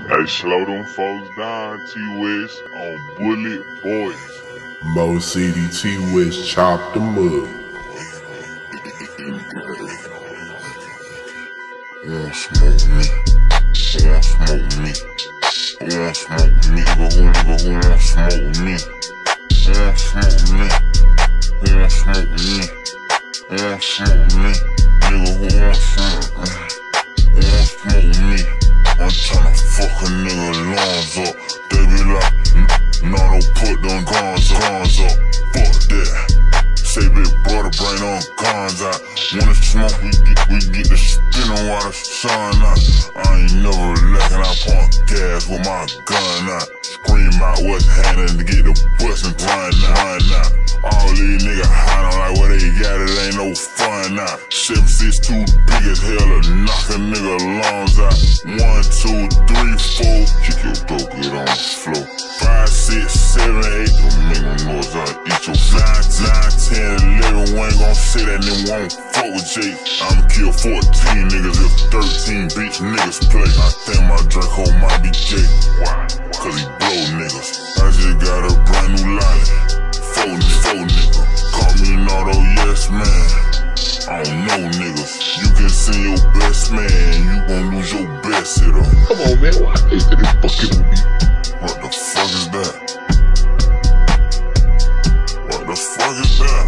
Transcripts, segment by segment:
Hey, slow them folks down, T-West on Bullet Boys. Mo City T-West chop them up. Wanna smoke me? Wanna smoke me? Wanna smoke me? Nigga, who wanna smoke me? Wanna smoke me? Wanna smoke me? Wanna smoke me? Nigga, who wanna smoke me? Wanna smoke me? I'm tryna fuck a nigga lungs up. They be like, no, don't put them guns up. Fuck that. Say big brother, bring them guns out. When it's smoke, we get the spinning while the sun out. I ain't never lacking, I pump gas with my gun out. Scream out what's happening to get the bus and run out. All these niggas hiding like what they got, it ain't no fun now. 7-6 too big as hell to knock a nigga lungs out. 1, 2, 3, 4, kick your dope, get on the floor. 5, 6, 7, 8, don't make no noise, I'll eat your 9, 10, 11, we ain't gon' say that nigga won't fuck with Jake. I'ma kill 14 niggas if 13 bitch niggas play. I think my Draco might be Jake. Why? Cause he blow niggas. I just got a brand new lolly. Four nigga. Call me an auto yes man. I don't know niggas. You can send your best man, you gon' lose your best hitter. Come on, man, why they fucking with me? What the fuck is that? What the fuck is that?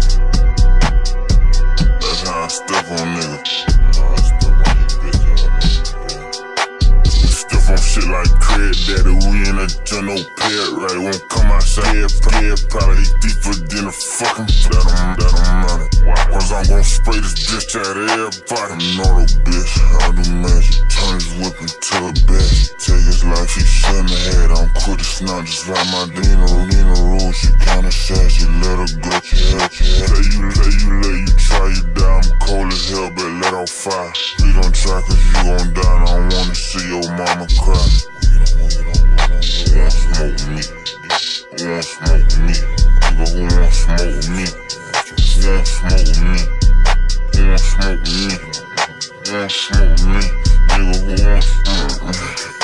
That's how I step on niggas. I step on you bitch. We step on shit like Craig Daddy. We in a general pet, right? Won't come outside. Probably deeper than a fucking that don't matter. Cause I'm gon' spray this bitch out of everybody. Know the bitch, I do magic. Turn his whip into a bitch. Take his life, he shouldn't have had. I'm quick to snot just like my Nina Rule. She kinda sassy, let her go. Let you try, you die. I'm cold as hell, but let off fire. Please don't try, cause you gon' die. And I don't wanna see your mama cry. Wanna smoke me? Wanna smoke me? Nigga, who wanna smoke me? Wanna smoke me? Wanna smoke me? Wanna smoke me? Nigga, who wanna smoke me?